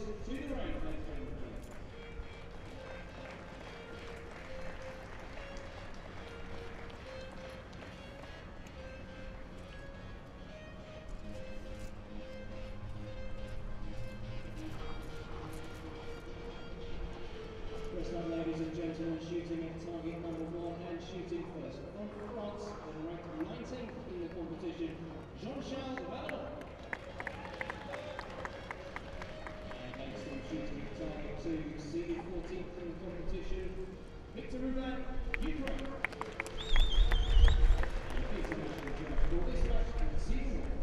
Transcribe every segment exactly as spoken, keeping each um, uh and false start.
to the range, ladies and gentlemen. First up, ladies and gentlemen, shooting at target number one and shooting first. From France, and ranked nineteenth in the competition, Jean-Charles Vallon. And next on shooting at target two, seeded fourteenth in the competition, Victor Ruban, Ukraine. And the international judge for this match and season one.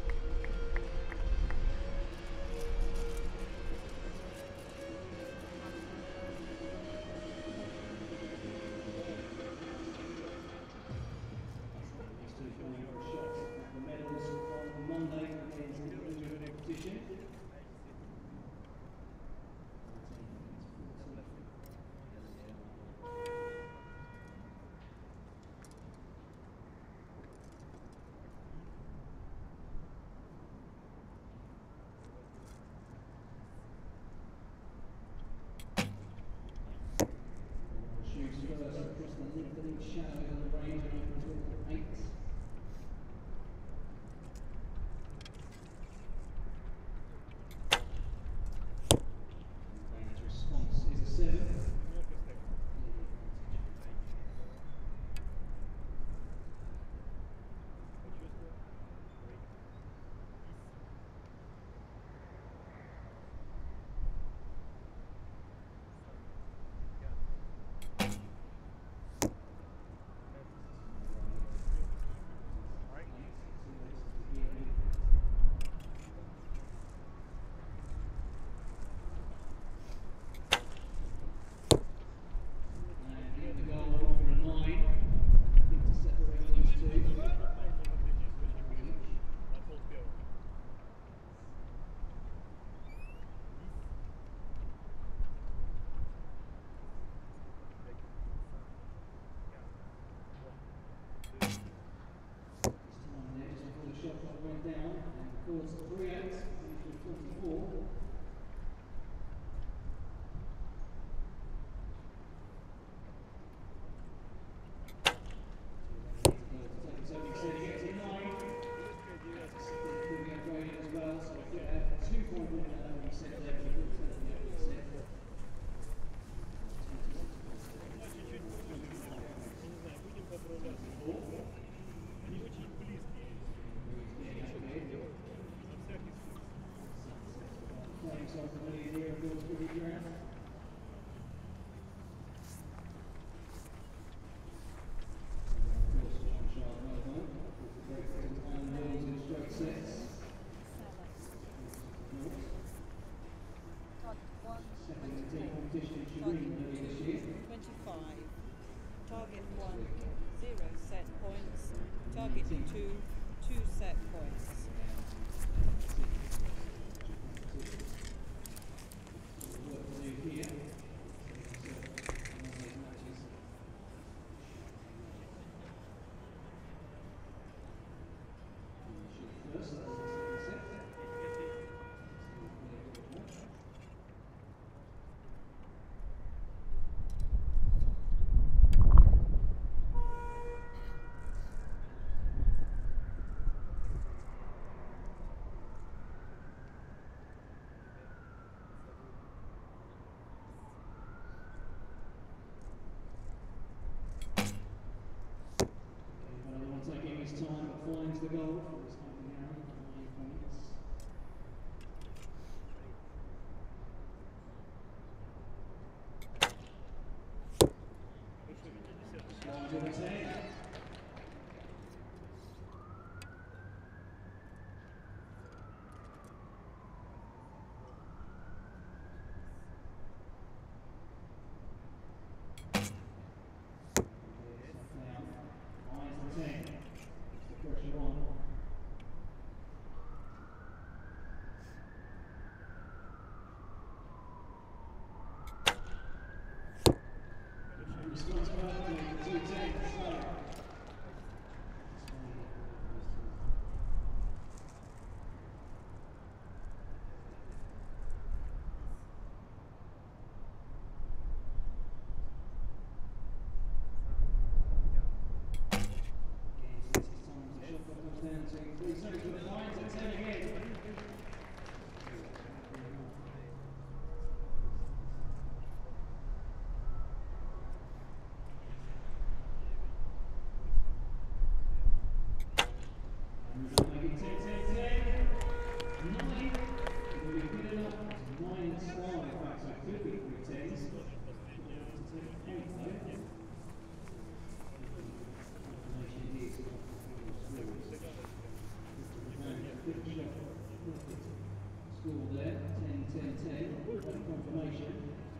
Across the lengthening shadows of the range and open to eight. And his response is a seven. Went down and caused three eight, finished with forty-four. So he gets a nine. Could be upgraded as well, so we could have a two point win at opening set there, but he could set the opening set. Playing self-familiar here, of course, with the ground. twenty-five. Target one, zero set points. Target two, two set points. Taking his time, but finds the goal for his company arrow for nine points. Going to the ten. Pressure on. Response perfectly, two ten, slow. Good shot. Perfect score there. ten ten ten. Confirmation.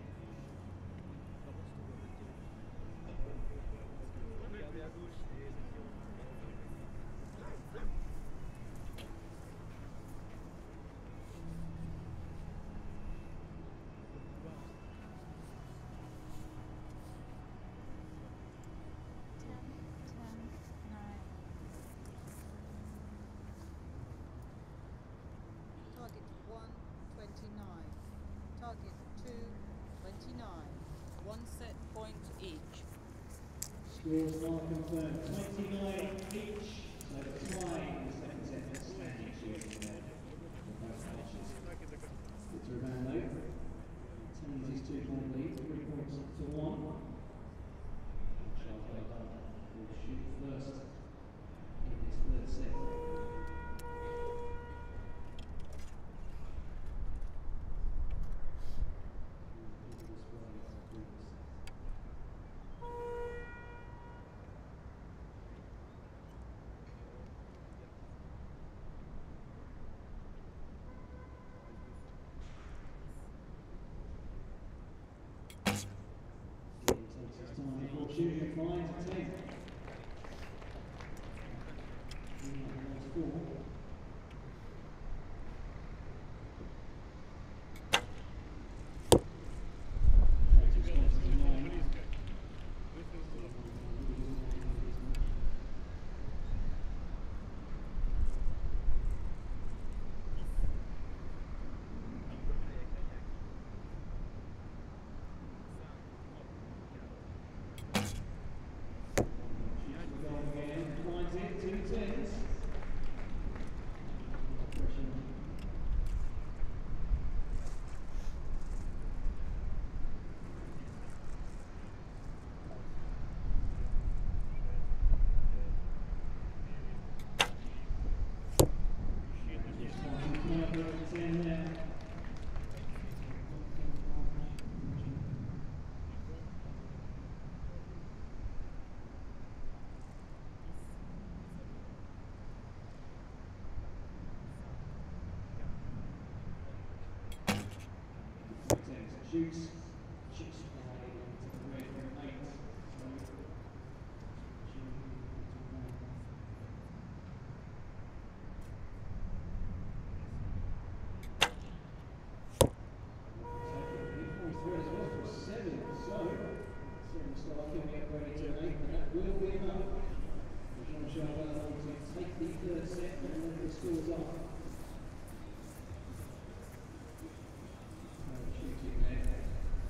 Target one, twenty-nine. Target two, twenty-nine. One set point each. Scores are confirmed. twenty-nine each. So tying the second set at standing shooting there for both matches. Victor Ivano retains his two-point lead, three points to one. Charles Baker will shoot first in this third set. Time before shooting a fine to ten. Last four. Shoots, shoots by the red and eight. Seven, so seven star can be upgraded to an eight, and that will be enough. Jean-Charles Valentine to take the third set and then the scores up. Shooting there.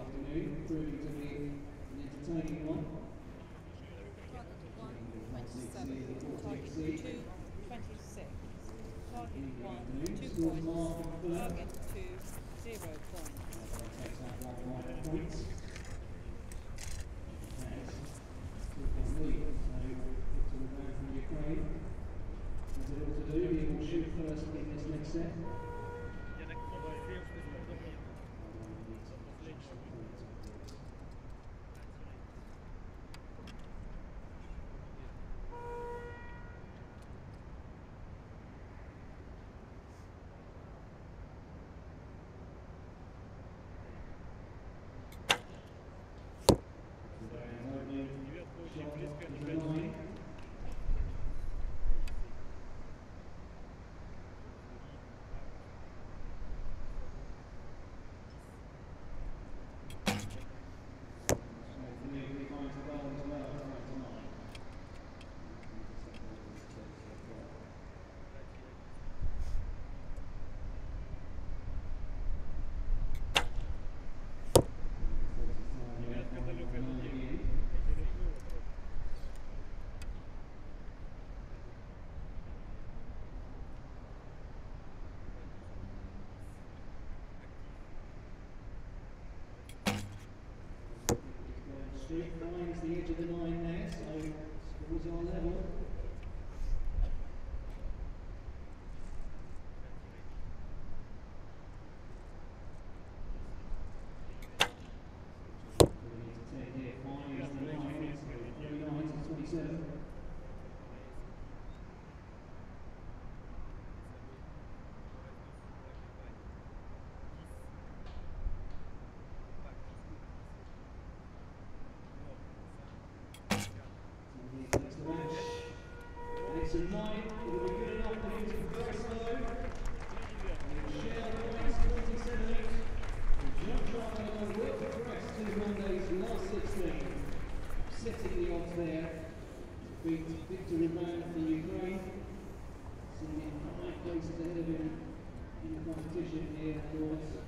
afternoon, proving to be an entertaining one. Target one, twenty-seven. Target two, twenty-six. Target one, two points. Target two, zero points. Takes that one point points. That's two-point lead. So Victor Rebound from Ukraine. As it ought to do, he will shoot first in this next set. Street finds the edge of the nine there, so scores are level. We need to take here, finds the nine, so thirty-nine to twenty-seven. It's a nine, it will be good enough for him to progress though. Share points, twenty-seven eight. John Charles will progress to Monday's last sixteen. Setting the odds there. Beat Victor Rebound for Ukraine. Sitting in five places ahead of him in the competition here, of course.